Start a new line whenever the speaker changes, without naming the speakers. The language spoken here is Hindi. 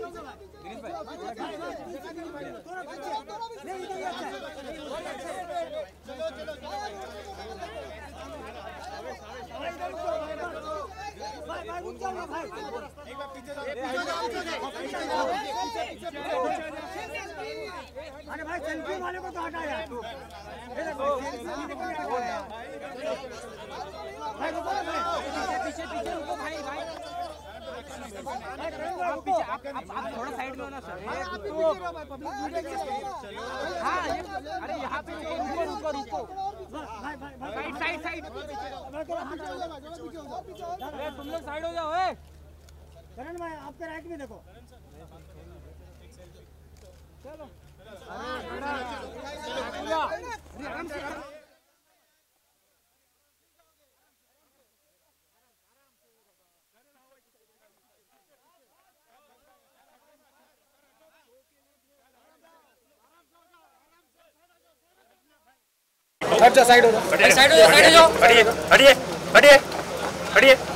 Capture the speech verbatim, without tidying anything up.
अरे भाई सेल्फी वाले को तो हटा यार तू। भाई रुको भाई, पीछे पीछे रुको भाई भाई। आप पीछे आप आप थोड़ा साइड में हो ना सर। हाँ अरे यहाँ पे रुको रुको रुको साइड साइड साइड। तुम लोग साइड हो जाओ। करण भाई आपके राइट में देखो। चलो
अच्छा साइड हो जाओ, साइड हो जाओ, साइड हो जाओ, हटिए हटिए हटिए हटिए।